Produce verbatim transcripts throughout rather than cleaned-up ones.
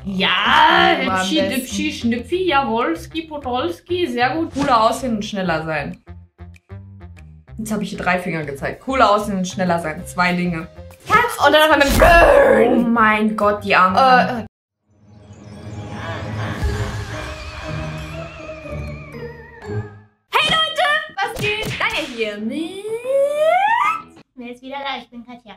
Ja, Hübschi, Dübschi, Schnüpfi, Jawolski, Podolski. Sehr gut. Cooler aussehen und schneller sein. Jetzt habe ich hier drei Finger gezeigt. Cooler aussehen und schneller sein. Zwei Dinge. Kannst und dann noch einen Burn. Oh mein Gott, die Arme. Äh, Hey Leute, was geht? Daniel hier mit... Wer ist wieder da? Ich bin Katja.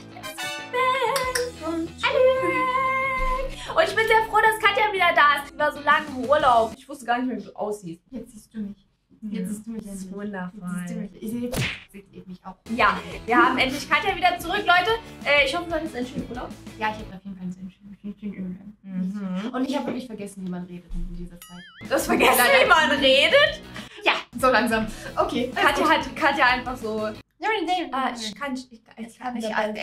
Und Und ich bin sehr froh, dass Katja wieder da ist. Sie war so lange im Urlaub. Ich wusste gar nicht mehr, wie du aussiehst. Jetzt siehst du mich. Jetzt siehst du mich. Das ist wundervoll. Jetzt siehst du mich. Ich sehe jetzt seht ihr mich auch. Ja, wir haben endlich Katja wieder zurück, Leute. Äh, ich hoffe, du hattest einen schönen Urlaub. Ja, ich habe auf jeden Fall einen schönen, schönen, schönen Urlaub. Mhm. Und ich habe wirklich vergessen, wie man redet in dieser Zeit. Du hast vergessen, wie man redet? Ja, so langsam. Okay. Katja hat Katja einfach so... Ah, ich kann ich, ich, ich kann nicht nicht alles.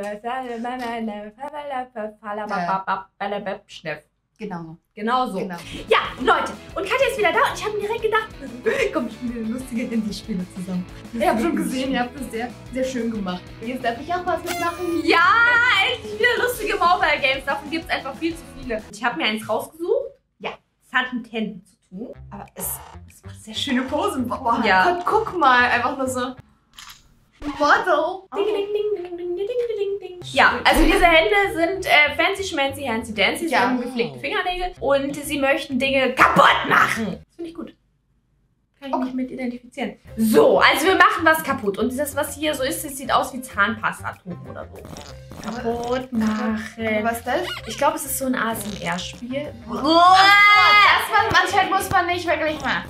Schneff. Genau so. Genau so. Genau. Ja, Leute, und Katja ist wieder da und ich habe mir direkt gedacht, komm, ich spiele lustige Handyspiele zusammen. Ich habe schon gesehen, ihr habt das sehr, sehr schön gemacht. Jetzt darf ich auch was mitmachen. Ja, endlich wieder lustige Mobile Games. Davon gibt es einfach viel zu viele. Ich habe mir eins rausgesucht. Ja, es hat mit Händen zu tun. Aber es, es macht sehr schöne Posen. Boah, Ja. Gott, guck mal, einfach nur so. Model. Ding, ding, ding, ding, ding, ding, ding, ding. Ja, also diese Hände sind äh, fancy schmancy, hancy dancy, sie Ja. haben gepflegte Fingernägel und sie möchten Dinge kaputt machen. Das finde ich gut. Kann ich Okay. mich mit identifizieren. So, also wir machen was kaputt und das, was hier so ist, das sieht aus wie Zahnpastatuben oder so. Kaputt machen. Was ist das? Ich glaube, es ist so ein A S M R-Spiel. Das man, manchmal muss man nicht wirklich machen.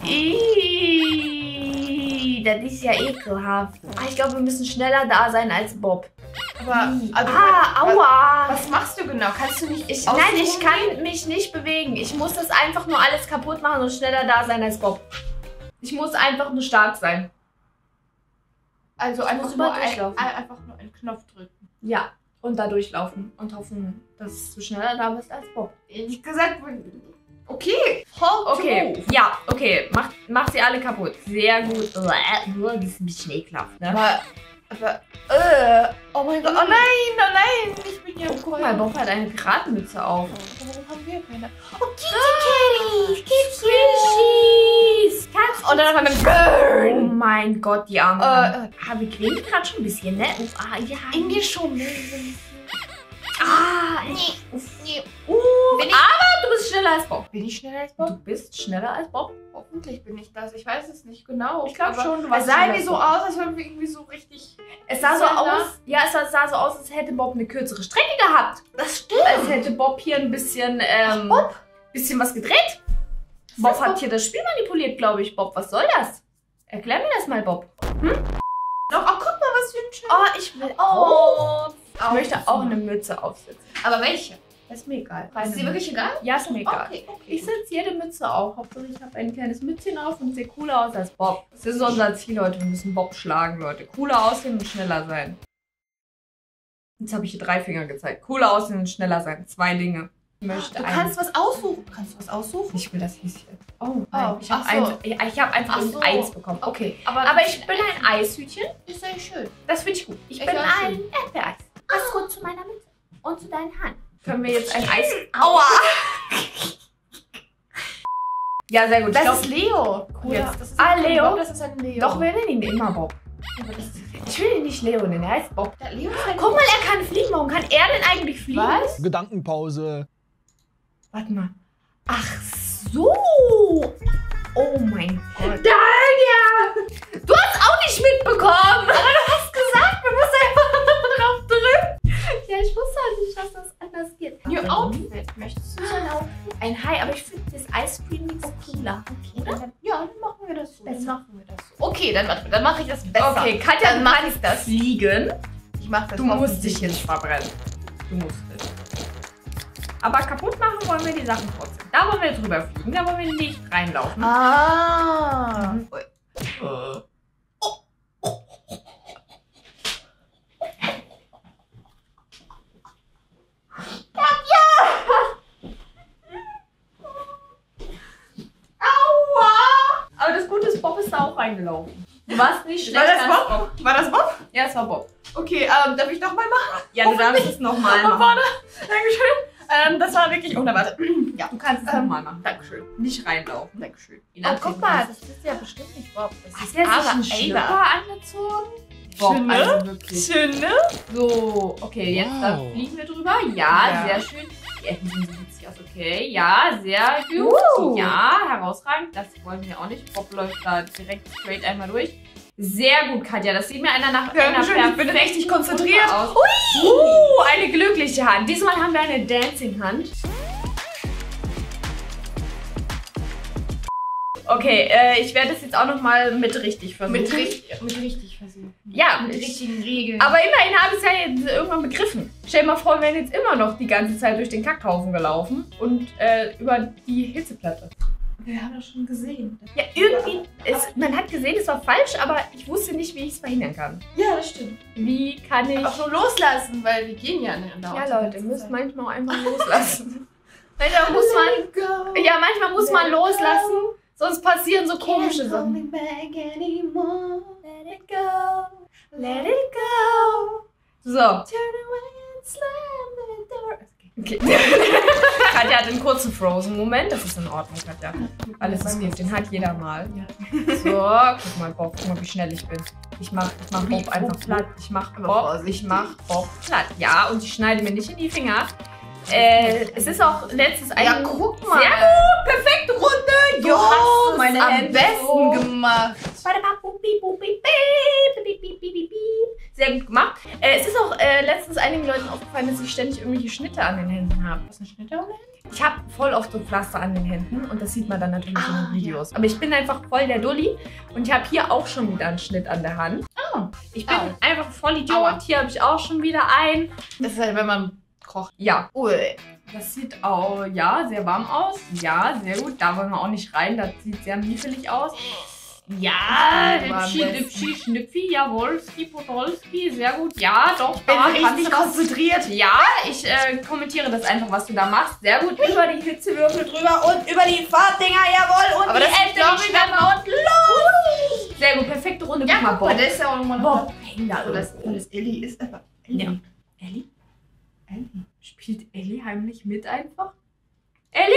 Ih, das ist ja ekelhaft. Ah, ich glaube, wir müssen schneller da sein als Bob. Aber, also, Ah, aua. was machst du genau? Kannst du nicht Ich, nein, ich kann mich nicht bewegen. Ich muss das einfach nur alles kaputt machen und schneller da sein als Bob. Ich muss einfach nur stark sein. Also Ich einfach muss nur, immer ein, durchlaufen. einfach nur einen Knopf drücken. Ja, und da durchlaufen und hoffen, dass du schneller da bist als Bob. Ehrlich gesagt, okay. Hold Okay, to move. ja, okay. Mach, mach sie alle kaputt. Sehr gut. Uah, das ist ein bisschen ekelhaft, ne? Aber, aber, äh, oh mein Gott, oh nein, oh nein, ich bin hier. Oh, guck mal, Bob hat eine Piratenmütze auf. Warum haben wir keine? Oh, Kitty Kitties, Kitties. Katz. Und dann haben wir Oh einen Burn. mein Gott, die Arme. Äh, Ah, wir kriegen gerade schon ein bisschen, ne? Uff, ah, ja. irgendwie schon. Ah, Nee, nee. Uh, Bin ich- aber du bist schneller als Bob. Bin ich schneller als Du Bob? bist schneller als Bob? Hoffentlich bin ich das. Ich weiß es nicht genau. Ich glaube aber schon, du Es warst sah schneller irgendwie als so Bob. aus, als wären wir irgendwie so richtig. Es sah so schneller. aus, ja, es sah, sah so aus, als hätte Bob eine kürzere Strecke gehabt. Das stimmt. Als hätte Bob hier ein bisschen, ähm, Bob? bisschen was gedreht. Ist Bob das hat Bob? hier das Spiel manipuliert, glaube ich. Bob, was soll das? Erklär mir das mal, Bob. Doch, oh, guck mal, was für ein schöner. Oh, ich will Oh. Ich möchte auch eine Mütze aufsetzen. Aber welche? Das ist mir egal. Ist sie wirklich egal? Ja, ist mir egal. Okay, okay. Ich setze jede Mütze auf. Hauptsache ich habe ein kleines Mützchen auf und sehe cooler aus als Bob. Das ist unser Ziel, Leute. Wir müssen Bob schlagen, Leute. Cooler aussehen und schneller sein. Jetzt habe ich hier drei Finger gezeigt. Cooler aussehen und schneller sein. Zwei Dinge. Ich möchte Du ein- kannst was aussuchen. Kannst du was aussuchen? Ich will das Häschen. Oh, nein. Oh, Ich habe ach so. eins, ja, ich hab einfach Ach so. irgendeins bekommen. Okay. Aber, Aber ich bin ein Eishütchen. Ist sehr schön. Das finde ich gut. Ich Ich bin auch ein schön. Erdbeereis. Passt gut zu meiner Mütze. Und zu deinen Haaren. Können wir jetzt ein Eis... Aua! Ja, sehr gut. Ich Das glaub- ist Leo. Cool. Jetzt, das ist Ah, kein Leo? Bob, das ist ein Leo. Doch, wir nennen ihn immer Bob. Aber das ist, Ich will ihn nicht Leo nennen, er heißt Bob. der Leo ist ein Guck mal, er kann fliegen. Warum kann er denn eigentlich fliegen? Was? Gedankenpause. Warte mal. Ach so. Oh mein Gott. Daniel! Du hast auch nicht mitbekommen. Aber du hast gesagt, man muss einfach drauf drücken. Ja, ich wusste halt nicht, dass das anders geht. New Outfit. Möchtest du so ein Outfit? Ein Hai, aber ich finde das Ice Cream Mix cooler. Okay, dann, ja, dann machen wir das so. Dann Besser. machen wir das so. Okay, dann, warte, dann mache ich das besser. Okay, Katja, dann du mache kannst ich das. fliegen. Ich mache das Du musst hoffentlich. dich jetzt verbrennen. Du musst es. Aber kaputt machen wollen wir die Sachen trotzdem. Da wollen wir drüber fliegen, da wollen wir nicht reinlaufen. Ah. Mhm. Ui. Aber das Gute ist, Bob ist da auch reingelaufen. Du warst nicht War schlechter das als Bob? War das Bob? Ja, es war Bob. Okay, ähm, darf ich nochmal machen? Ja, du darfst es nochmal Von machen. vorne. Dankeschön. Ähm, das war wirklich unerwartet. Ja. Du kannst es Ähm, nochmal machen. Dankeschön. Nicht reinlaufen. Dankeschön. Ihn Oh, antreten guck mal, kannst. das ist ja bestimmt nicht Bob. Das Hat ist der sich aber einen Schlüpper angezogen? Bob, Schön, ne? also wirklich. Schön, ne? So, okay, jetzt Wow. da fliegen wir drüber. Ja, Ja. sehr schön. Die Ecken sind so witzig aus. Okay, ja, sehr gut. Uh. Ja, herausragend. Das wollen wir auch nicht. Bob läuft da direkt straight einmal durch. Sehr gut, Katja. Das sieht mir einer nach Ja, einer schön, ich bin perfekten richtig konzentriert. Runde aus. Uh, eine glückliche Hand. Diesmal haben wir eine Dancing-Hand. Okay, äh, ich werde es jetzt auch noch mal mit richtig versuchen. Mit richtig, mit richtig versuchen. Ja, Mit richtigen Regeln. aber immerhin habe ich es ja jetzt irgendwann begriffen. Stell dir mal vor, wir wären jetzt immer noch die ganze Zeit durch den Kackhaufen gelaufen und äh, über die Hitzeplatte. wir haben das schon gesehen. Ja, irgendwie, es, man hat gesehen, es war falsch, aber ich wusste nicht, wie ich es verhindern kann. Ja, das stimmt. Wie kann ich... Aber auch nur loslassen, weil wir gehen ja nicht. Ja, Leute, ihr müsst manchmal auch einfach loslassen. Manchmal muss man... go. Ja, manchmal muss man loslassen, sonst passieren so komische Sachen. Let it go. Let it go. So. Turn away and slam the door. Okay. Katja hat einen kurzen Frozen-Moment. Das ist in Ordnung, Katja. Alles ist gut, den hat jeder mal. Ja. So, guck mal, Bob, guck mal, wie schnell ich bin. Ich mach, ich mach Bob einfach platt. Ich mach Aber Bob, vorsichtig. ich mach Bob platt. Ja, und ich schneide mir nicht in die Finger. Äh, es ist auch letztes ein... Ja, guck mal. Sehr gut, perfekte Runde. Du hast es meine am Hände besten so. gemacht. Sehr gut gemacht. Äh, es ist auch äh, letztens einigen Leuten aufgefallen, dass ich ständig irgendwelche Schnitte an den Händen habe. Was ist eine Schnitte? Ich habe voll oft so Pflaster an den Händen und das sieht man dann natürlich Ah, in den Videos. Aber ich bin einfach voll der Dulli und ich habe hier auch schon wieder einen Schnitt an der Hand. Oh. Ich bin Au. einfach voll Idiot. Aua. Hier habe ich auch schon wieder einen. Das ist halt, wenn man kocht. Ja, Ui. das sieht auch, ja, sehr warm aus. Ja, sehr gut. Da wollen wir auch nicht rein. Das sieht sehr miefelig aus. Ja, Aber am Lipschi, besten. Lipschi, Schnüpfi, Jawolski, Podolski, sehr gut. Ja, doch, Bin da richtig kannst du das. konzentriert. Ja, ich äh, kommentiere das einfach, was du da machst. Sehr gut. Über die Hitzewürfel drüber und über die Fahrtdinger, jawohl. Und Aber die das Ente, glaub die ich, Schwämme und los. Sehr gut, perfekte Runde. Ja, Guck mal, guck mal, Bob. der ist ja auch nochmal Bob, häng da So, das, irgendwo. das Ellie ist aber. Ja. Ellie. Ellie? Ellie? Spielt Ellie heimlich mit einfach? Ellie?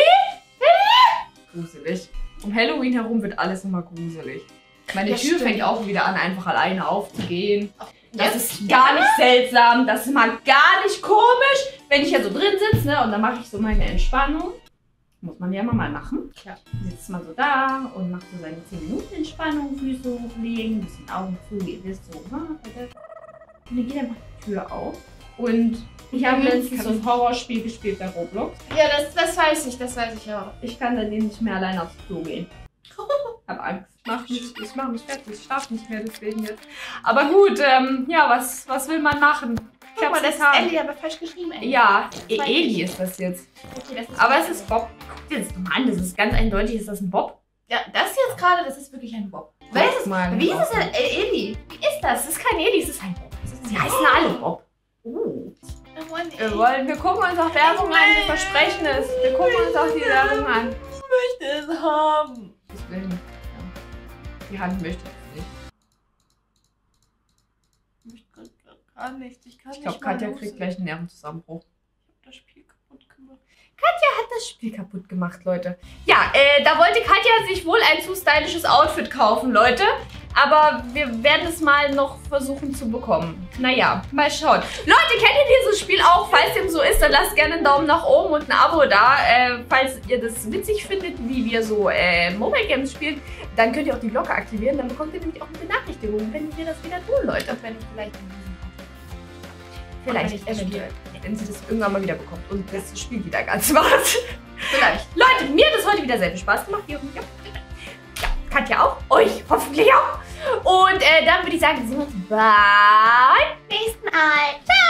Ellie? Gruselig. Um Halloween herum wird alles immer gruselig. Meine Ja, Tür stimmt. fängt auch wieder an, einfach alleine aufzugehen. Das Jetzt? ist gar nicht seltsam. Das ist mal gar nicht komisch. Wenn ich ja so drin sitze, ne, und dann mache ich so meine Entspannung. Muss man ja immer mal machen. Klar. Sitzt man so da und macht so seine zehn Minuten Entspannung, Füße hochlegen, ein bisschen Augen zu, ihr wisst so. Und dann geht einfach die Tür auf. Und ich habe Mhm. letztens so ein Horrorspiel gespielt bei Roblox. Ja, das, das weiß ich, das weiß ich auch. Ich kann dann eben nicht mehr alleine aufs Klo gehen. Hab Angst. Ich mach mich, ich mach mich fertig. Ich schlaf nicht mehr deswegen jetzt. Aber gut, ähm, ja, was, was will man machen? Ich Guck mal, hab's das ist getan. Ellie, aber falsch geschrieben, Ellie. Ja, E- Weiß Eli ist das jetzt. Okay, das ist Aber es ist Bob. Guck dir das mal an, das ist ganz eindeutig. Ist das ein Bob? Ja, das jetzt gerade, das ist wirklich ein Bob. Guck Wer ist es? mal. Wie ist es denn? Äh, Ellie. Wie ist das? Das ist kein Eli, es ist ein Bob. Sie heißen alle Bob. Uh. Wir, wollen, wir gucken uns auch Werbung an, wir versprechen es. Wir gucken uns auch die Werbung an. Ich möchte es haben. Ich will nicht. Ja. Die Hand möchte es nicht. Ich kann nicht. Ich kann Ich glaube, Katja kriegt gleich einen Nervenzusammenbruch. das Spiel kaputt gemacht. Hat das Spiel kaputt gemacht, Leute. Ja, äh, da wollte Katja sich wohl ein zu stylisches Outfit kaufen, Leute. Aber wir werden es mal noch versuchen zu bekommen. Naja, mal schauen. Leute, kennt ihr dieses Spiel auch? Falls dem so ist, dann lasst gerne einen Daumen nach oben und ein Abo da. Äh, falls ihr das witzig findet, wie wir so äh, Mobile Games spielen, dann könnt ihr auch die Glocke aktivieren. Dann bekommt ihr nämlich auch eine Benachrichtigung, wenn wir das wieder tun, Leute. Und wenn ich vielleicht in diesem Vielleicht, wenn ich das eventuell. Wenn sie das irgendwann mal wieder bekommt und das Spiel wieder ganz macht. Vielleicht. Leute, mir hat es heute wieder sehr viel Spaß gemacht. Ja, ja, Katja auch. Euch hoffentlich auch. Und äh, dann würde ich sagen, wir sehen uns beim Nächsten Mal. Ciao.